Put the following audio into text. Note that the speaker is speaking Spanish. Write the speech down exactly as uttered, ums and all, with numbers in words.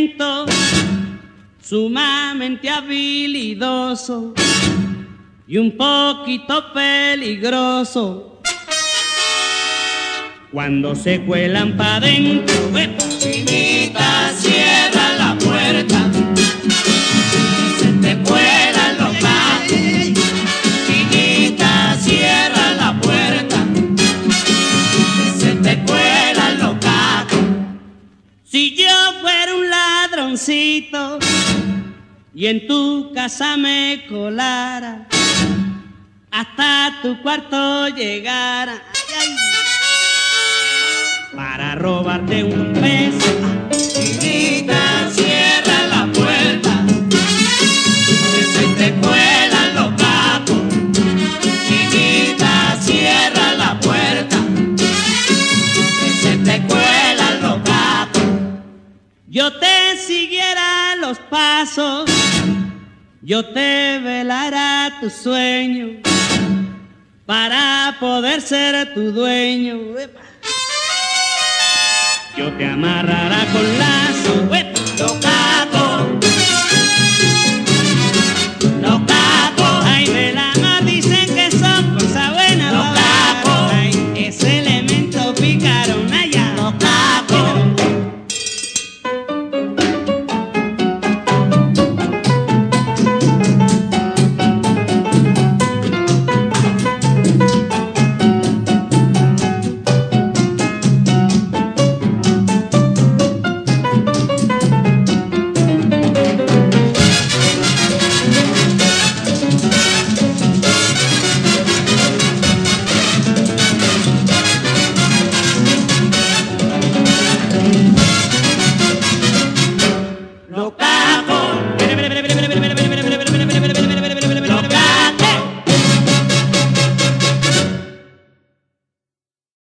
talento sumamente habilidoso y un poquito peligroso. Cuando se cuelan pa' dentro, chinita, cierra la puerta, se te cuelan los gatos. Chinita, cierra la puerta, se te cuelan los gatos. Si yo fuera un ladroncito y en tu casa me colara, hasta tu cuarto llegara, ay, ay, para robarte un beso. Chinita, cierra la puerta, que se te cuelan los gatos. Chinita, cierra la puerta, que se te cuelan los gatos. Yo te siguiera los pasos, yo te velara tu sueño, para poder ser tu dueño. Yo te amarrara con lazo.